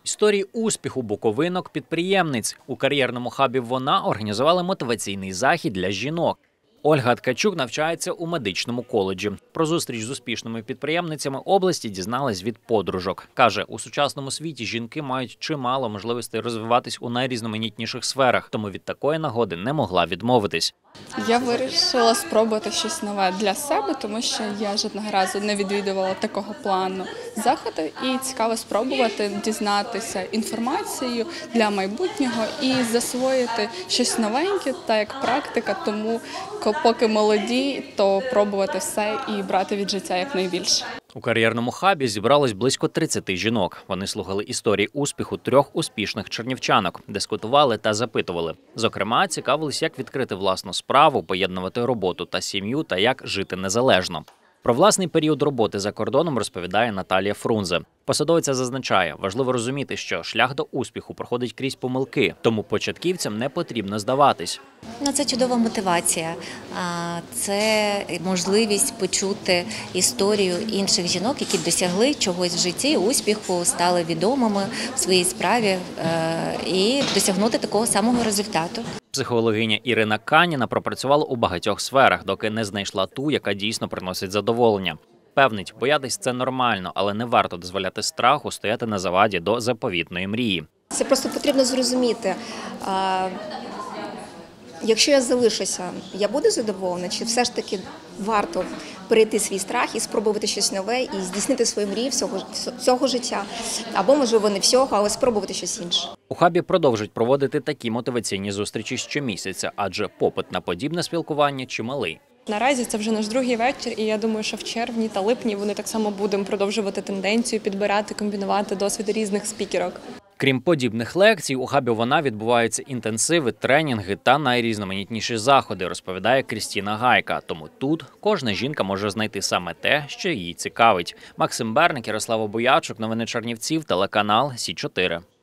Історії успіху буковинок-підприємниць. У кар'єрному хабі «Вона» організували мотиваційний захід для жінок. Ольга Ткачук навчається у медичному коледжі. Про зустріч з успішними підприємницями області дізналась від подружок. Каже, у сучасному світі жінки мають чимало можливостей розвиватись у найрізноманітніших сферах, тому від такої нагоди не могла відмовитись. Я вирішила спробувати щось нове для себе, тому що я жодного разу не відвідувала такого плану заходи. І цікаво спробувати дізнатися інформацію для майбутнього і засвоїти щось новеньке, так як практика. Тому поки молоді, то пробувати все і брати від життя якнайбільше. У кар'єрному хабі зібралось близько 30 жінок. Вони слухали історії успіху 3 успішних чернівчанок, дискутували та запитували. Зокрема, цікавились, як відкрити власну справу, поєднувати роботу та сім'ю та як жити незалежно. Про власний період роботи за кордоном розповідає Наталія Фрунзе. Посадовиця зазначає, важливо розуміти, що шлях до успіху проходить крізь помилки, тому початківцям не потрібно здаватись. Це чудова мотивація, це можливість почути історію інших жінок, які досягли чогось в житті, успіху, стали відомими в своїй справі і досягнути такого самого результату. Психологиня Ірина Каніна пропрацювала у багатьох сферах, доки не знайшла ту, яка дійсно приносить задоволення. Певнить, боятись – це нормально, але не варто дозволяти страху стояти на заваді до заповітної мрії. Це просто потрібно зрозуміти, якщо я залишуся, я буду задоволена, чи все ж таки варто перейти свій страх і спробувати щось нове і здійснити свої мрії всього життя, або, можливо, не всього, але спробувати щось інше. У хабі продовжують проводити такі мотиваційні зустрічі щомісяця, адже попит на подібне спілкування чималий. Наразі це вже наш другий вечір, і я думаю, що в червні та липні вони так само будемо продовжувати тенденцію, підбирати, комбінувати досвід різних спікерок. Крім подібних лекцій, у хабі «Вона» відбуваються інтенсиви, тренінги та найрізноманітніші заходи, розповідає Крістіна Гайка. Тому тут кожна жінка може знайти саме те, що її цікавить. Максим Берник, Ярослава Боячук, новини Чернівців, телеканал Сі 4.